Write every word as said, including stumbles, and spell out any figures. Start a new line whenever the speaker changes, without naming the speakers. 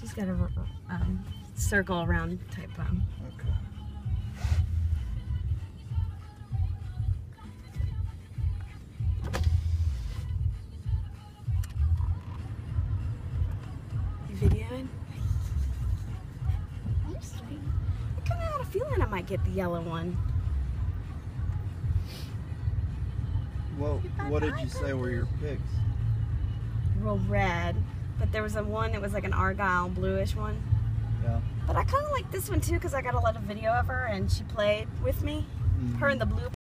She's got a um, circle around type um.
Okay.
You videoing? I kind of had a feeling I might get the yellow one.
Well, what did you say were your picks?
Real red, but there was a one that was like an argyle bluish one.
Yeah.
But I kind of like this one too because I got a lot of video of her and she played with me. Mm-hmm. Her in the blue